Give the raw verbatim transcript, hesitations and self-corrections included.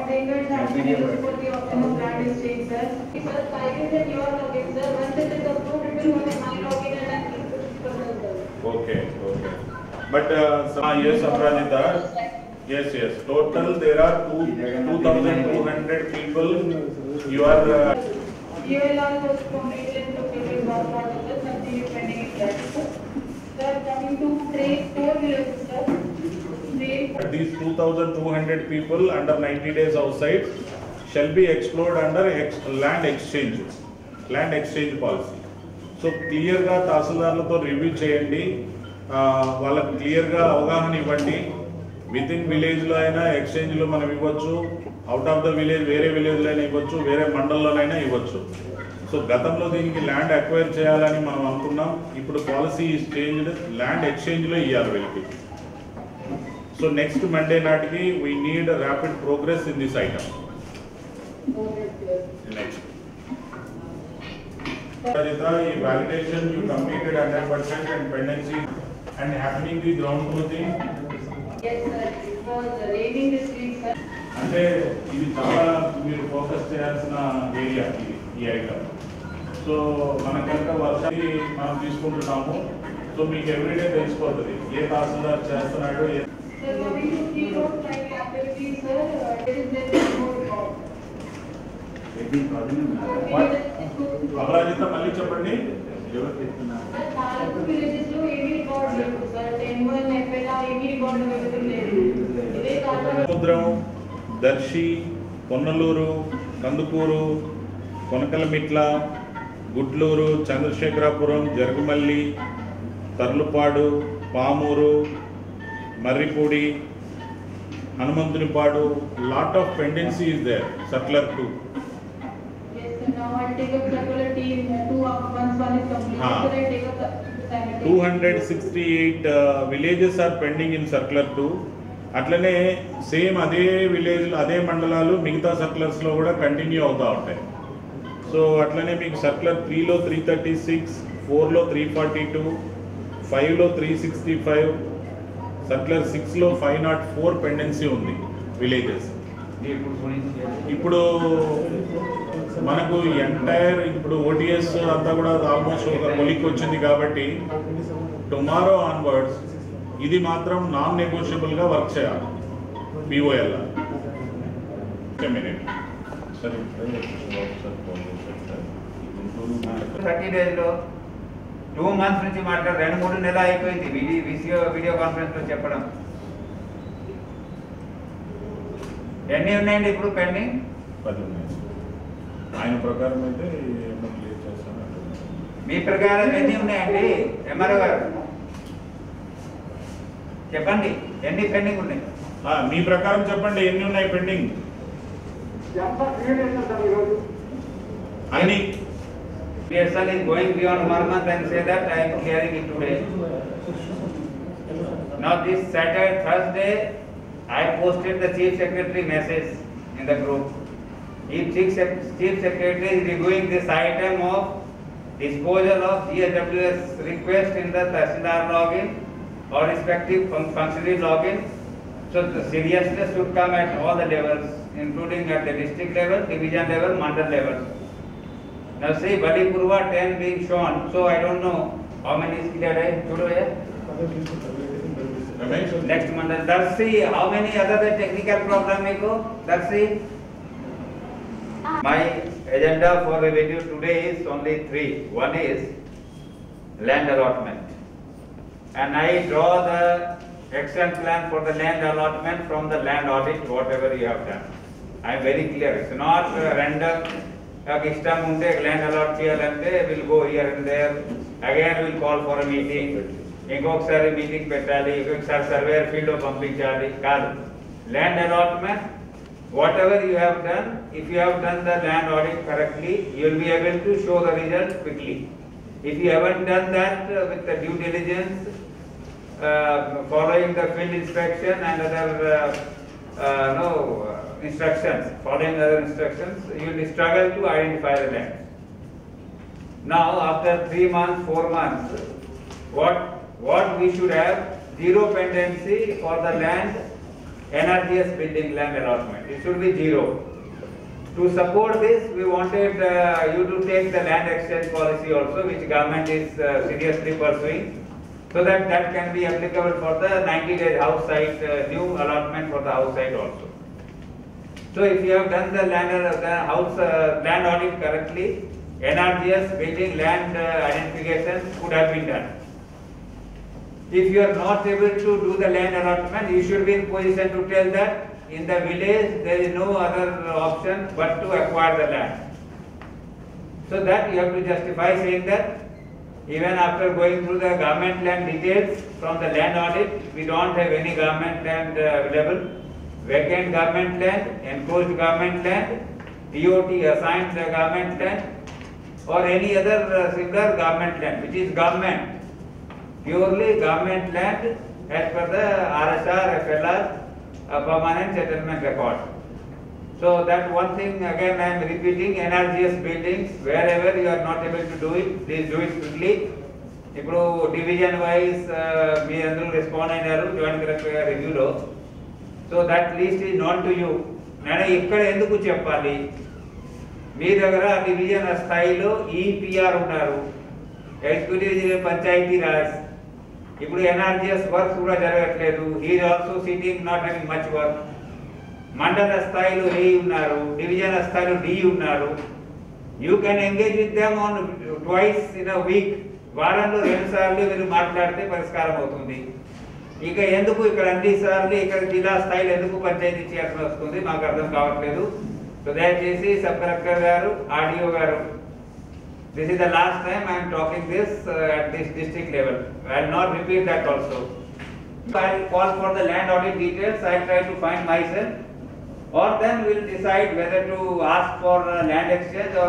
Attainments have been used for the option of land exchange, sir. Sir, time is in your login, sir. Once it is approved, it will go in my login and I will put it. Okay, okay. But uh, so, uh, yes, Aparajita. Yes, yes. Total there are two two thousand two hundred people. You are. Uh, U L R was completed to prepare one article, something is pending in that. Sir, coming to three, four villages, sir. Three. These two thousand two hundred people under ninety days outside shall be explored under ex land exchange, land exchange policy. So clear గా తహసీల్దార్లతో review చేయండి, వాళ్ళకి clear గా అవగాహన ఇవ్వండి. With in village లో అయినా exchange లో మనం ఇవ్వచ్చు, అవుట్ ఆఫ్ ద విలేజ్ వేరే విలేజ్ లో అయినా ఇవ్వచ్చు, వేరే మండలంలోనైనా ఇవ్వచ్చు. సో గతంలో దీనికి ల్యాండ్ అక్వైర్ చేయాలని మనం అనుకున్నాం. ఇప్పుడు policy is changed, land exchange లో ఇవ్వాలి వీళ్ళకి. సో నెక్స్ట్ మండే నాటికి we need rapid progress in this item. Next ఈ validation you completed hundred percent and pendency and happening the ground truthing. Yes, sir. It was raining this week, sir. అంటే ఇది చాలా మీరు focus చేయాల్సిన area ఇది, ఈ item. So మన కనుక వర్షాన్ని మనం తీసుకుంటున్నాము. సో మీకు ఎవ్రీడే తెలిసిపోతుంది ఏ తహసీల్దార్ చేస్తున్నాడు. Sir, coming to key road planning activities, sir, it is there is no record. అపరాజిత మళ్ళీ చెప్పండి. నాలుగు విలేజెస్ లో ఏమీ రికార్డ్ లేదు సార్. టెన్ వన్ ఎఫ్ఎల్ ఏమీ రికార్డ్ అవైలబుల్ లేదు. ఇదే కాకుండా Samudram, Darsi, Ponnaluru, Kandukur, Konakanamitla, Gudluru, Chandrasekharapuram, Jarugumalli, Tarlupadu, Pamuru, Marripudi, Hanumanthunipadu, lot of pendency is there. Circular two. now I'll take up circular team two of once one is completed. Haan. So I'll take up the two hundred sixty-eight uh, villages are pending in circular two. అట్లనే same అదే village అదే మండలాలు మిగతా circulars లో కూడా continue అవుతూ ఉంటాయి. So అట్లనే మీకు సర్క్యులర్ త్రీలో త్రీ థర్టీ సిక్స్, ఫోర్లో త్రీ ఫార్టీ టూ, ఫైవ్లో త్రీ సిక్స్టీ ఫైవ్, సర్క్యులర్ సిక్స్లో ఫైవ్ నాట్ ఫోర్ పెండెన్సీ ఉంది విలేజెస్. ఇప్పుడు మనకు ఎంటైర్ ఇప్పుడు ఓటీఎస్ అంతా కూడా ఆల్మోస్ట్ ఒక కొలిక్ వచ్చింది కాబట్టి టుమారో ఆన్వర్డ్స్ ఇది మాత్రం నాన్ నెగోషియబుల్ గా వర్క్ చేయాలి పిఓఎల్. థర్టీ డేస్ లో టూ మంత్స్ నుంచి మాట్లాడు రెండు మూడు నెలలు అయిపోయింది వీడియో వీడియో కాన్ఫరెన్స్ లో చెప్పడం. ఎన్ని ఉన్నాయండి ఇప్పుడు పెండింగ్? పది ఉన్నాయి. ఆయన ప్రకారం అయితే క్లియర్ చేస్తాను. మీ ప్రకారం ఎన్ని ఉన్నాయండి ఎంఆర్ఓ గారు చెప్పండి, ఎన్ని పెండింగ్ ఉన్నాయి? మీ ప్రకారం చెప్పండి ఎన్ని ఉన్నాయి పెండింగ్ అన్ని. Pearson is going beyond one month and say that I am clearing it today. Now this Saturday, Thursday, I posted the Chief Secretary message in the group. If Chief, Sec Chief Secretary is reviewing this item of disposal of G S W S request in the Tahsildar login or respective fun functionary login, so the seriousness should come at all the levels, including at the district level, division level, mandal level. Now see Balipurva ten being shown, so I don't know how many is cleared. Next mandal, Darsi, how many other the technical program may go? Darsi, my agenda for the video today is only three. One is land allotment, and I draw the action plan for the land allotment from the land audit, whatever you have done. I am very clear. It's not uh, random. Ishtam unte land allot cheyalante, we'll go here and there. Again we'll call for a meeting. Inkokasari meeting pettali, inkokasari surveyor field lo pampinchali. Kaadu. Land allotment, whatever you have done, if you have done the land audit correctly, you will be able to show the result quickly. If you haven't done that uh, with the due diligence, uh, following the field inspection and other uh, uh, no uh, instructions, following other instructions, you will struggle to identify the land. Now, after three months, four months, what what we should have? Zero pendency for the land N R G S building land allotment. It should be zero. To support this, we wanted uh, you to take the land exchange policy also, which government is uh, seriously pursuing, so that that can be applicable for the ninety days house site, uh, new allotment for the house site also. So if you have done the land, uh, the house uh, land audit correctly, N R G S building land uh, identification could have been done. If you are not able to do the land allotment, you should be in position to tell that in the village there is no other option but to acquire the land. So that you have to justify saying that even after going through the government land details from the land audit, we don't have any government land uh, available. Vacant government land, enclosed government land, T O T assigned the government land, or any other uh, similar government land, which is government, purely government land as per the R S R, F L R, uh, permanent settlement record. So that one thing again I am repeating, N R G S buildings, wherever you are not able to do it, please do it quickly. ఇప్పుడు division wise మీ అందరూ respond అయినారు joint collector గారి రివ్యూలో. So that least is not to you. నేను ఇక్కడ ఎందుకు చెప్పాలి, మీ దగ్గర డివిజన్ స్థాయిలో ఈపీఆర్ ఉన్నారు, ఎగ్జిక్యూటివ్ పంచాయతీ రాజ్, ఇప్పుడు ఎన్ఆర్జిఎస్ వర్క్స్ కూడా జరగట్లేదు, is also sitting not having much work. మండల స్థాయిలో ఏ ఉన్నారు, డివిజన్ స్థాయిలో డి ఉన్నారు. You can engage with them on twice in a week, వారంలో రెండు సార్లు మీరు మాట్లాడితే పరిష్కారం అవుతుంది. ఇక ఎందుకు ఇక్కడ అన్ని సార్లు ఇక్కడ జిల్లా స్థాయిలో ఎందుకు పంచాయతీ చేయాల్సి వస్తుంది మాకు అర్థం కావట్లేదు. సో దయచేసి సబ్ కలెక్టర్ గారు, ఆర్డీఓ గారు, this is the last time I am talking this uh, at this district level. I will not repeat that also. I will call for the land audit details. I will try to find myself, or then we will decide whether to ask for uh, land exchange or